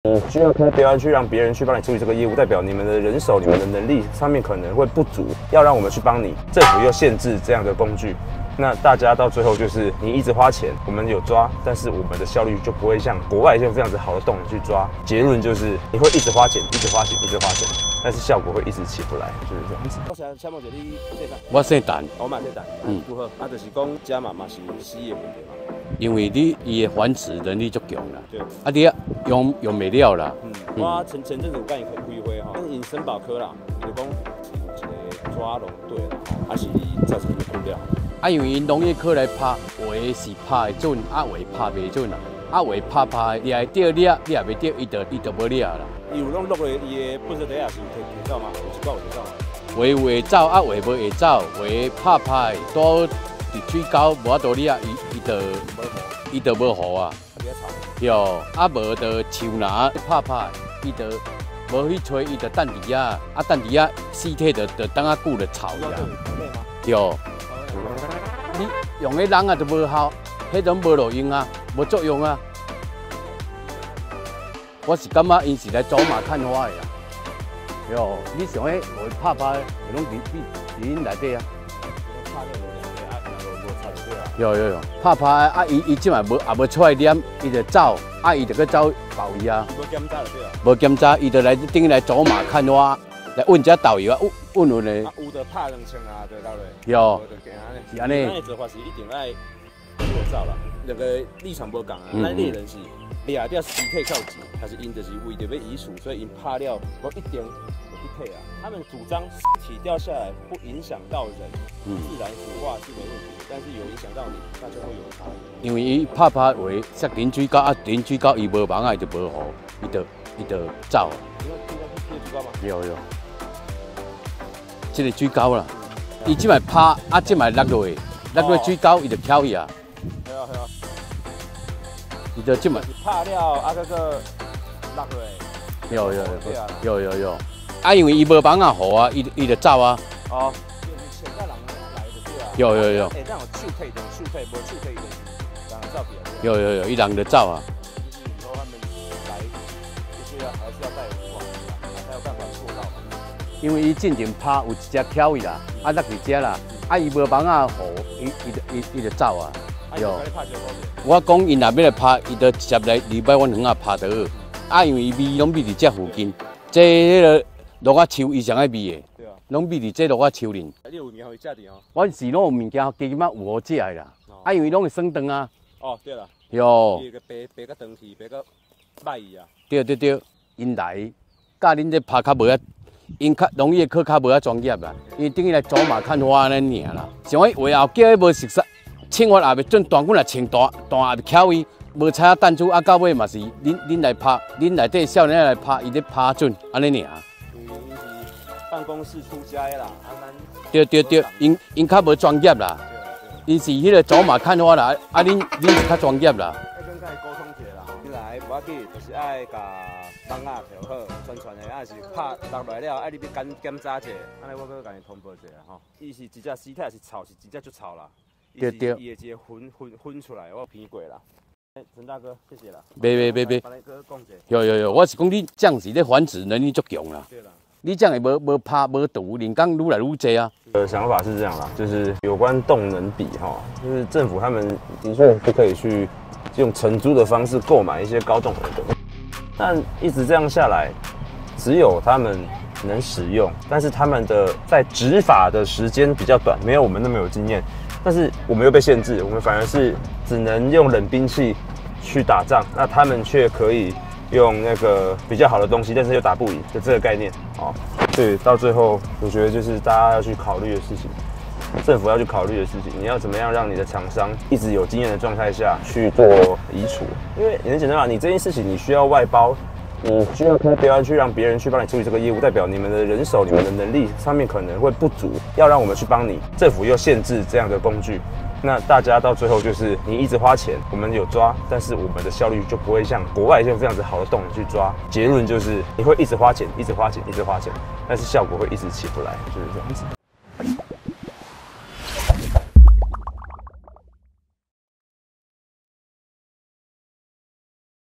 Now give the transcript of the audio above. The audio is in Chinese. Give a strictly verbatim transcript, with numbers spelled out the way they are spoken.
你需要开标案去让别人去帮你处理这个业务，代表你们的人手、你们的能力上面可能会不足，要让我们去帮你，政府又限制这样的工具。 那大家到最后就是你一直花钱，我们有抓，但是我们的效率就不会像国外用这样子好的动能去抓。结论就是你会一直花钱，一直花钱，一直花钱，但是效果会一直起不来，就是这样子。 我想请问一下你姓啥？ 我姓陈， 我嘛姓陈，嗯，拄好。啊，就是讲这嘛嘛是死的问题嘛。因为你伊的繁殖能力足强啦， 对。 啊，你用用袂了啦。 嗯，我前前阵子有跟伊开会吼，因生保科啦，就讲是一个抓龙队啦，还是造成什么困扰？ 啊，因为因农业科来拍，有的是拍会准，啊有的拍袂准啦，啊有的拍拍你会钓猎，你也袂钓，伊就伊就无猎啦。 伊有拢落去伊的本身底下是摕摕走吗？有一挂有摕走吗？ 有的会走，啊有的无会走，有的拍拍多伫水沟无法度猎，伊伊就伊就无好啊。哟，啊无就树拿拍拍，伊就无去吹，伊就等伫遐，啊等伫遐尸体就就等啊久就臭呀。哟。 你用的人啊就无效，迄种无路用啊，无作用啊。我是感觉因是来走马看花的啦。哟，你想迄会拍拍，拢伫伫伫因内底啊。有有有，拍拍啊！伊伊即卖无也无出来念，伊就走，啊伊就去走包伊啊。无检查就对啊。无检查，伊就来等于来走马看花。 来问只导游啊，问问问嘞。啊， 有的拍两枪啊，就到嘞。 有。是安尼。 咱的做法是一定爱做走啦，那个立场无共啊。咱猎人是掠掉尸体靠钱，还是因就是为着要移除，所以因拍了无一定有去退啊。他们主张尸体掉下来不影响到人，自然腐化是没问题，但是有影响到你，那就会有差异。因为伊拍拍话，说淋水沟啊，淋水沟伊无忙啊，伊就无好，伊就伊就走。 你有听过去水沟吗？ 有有。 这个水沟啦，伊即摆拍，啊，即摆落落去，落落水沟，伊就翘去啊。 系啊系啊。 伊就即摆拍了，啊，嗰个落落去。 有有有有有。啊，因为伊无帮啊好啊，伊伊就走啊。 哦。就是潜在人来的对啊。 有有有。 诶，那种手配的手配，无手配的，人照片。 有有有，伊人就走啊。 就是以后他们来，就是要还是要带网，才有办法做到。 因为伊进前拍有一只翘去啦，啊落去遮啦，啊伊无帮啊好，伊伊就伊伊就走啊。 有。 我讲因若要来拍，伊就直接来离摆阮园啊拍倒。啊，因为伊味拢味伫遮附近，这迄个落啊树伊上爱味的，拢味伫这落啊树林。 你有物件互伊食着哦？ 我是拢有物件，加减仔有好食的啦。啊，因为拢会算长啊。 哦，对啦。 哟。 伊个白白个长去，白个歹伊啊。 对对对，因来，甲恁这拍较无啊。 因较农业科较无遐专业啦，因等于来走马看花安尼尔啦。像我话后叫伊无熟悉，青花也袂准，断棍也穿大，大也袂巧伊，无采啊弹珠啊到尾嘛是恁恁来拍，恁内底少年来拍，伊咧拍准安尼尔。 因为因是办公室出家的啦，啊咱。对对对，因因较无专业啦，因是迄个走马看花啦，啊恁恁是较专业啦。 要跟佮伊沟通一下啦，你来无要紧，就是爱甲。 网啊调好，宣传的啊是拍落来了，啊你要检检查者，安尼我搁甲你通报一下吼。伊是一只尸体是臭，是真正就臭啦。 对对。 伊的一个混混混出来，我闻过啦。哎，陈大哥，谢谢啦。 别别别别。 帮你哥讲者。 有有有，我是讲你这样子咧繁殖能力足强啦。对啦。你这样会无无拍无毒，人工愈来愈多啊。 呃，想法是这样啦，就是有关动能比哈，就是政府他们的确不可以去用承租的方式购买一些高动能的东西。 但一直这样下来，只有他们能使用，但是他们的在执法的时间比较短，没有我们那么有经验。但是我们又被限制，我们反而是只能用冷兵器去打仗，那他们却可以用那个比较好的东西，但是又打不赢的这个概念哦。所以到最后，我觉得就是大家要去考虑的事情。 政府要去考虑的事情，你要怎么样让你的厂商一直有经验的状态下去做移除？因为很简单嘛，你这件事情你需要外包，你需要开标案去让别人去帮你处理这个业务，代表你们的人手、你们的能力上面可能会不足，要让我们去帮你，政府又限制这样的工具，那大家到最后就是你一直花钱，我们有抓，但是我们的效率就不会像国外用这样子好的动能去抓。结论就是你会一直花钱，一直花钱，一直花钱，但是效果会一直起不来，就是这样子。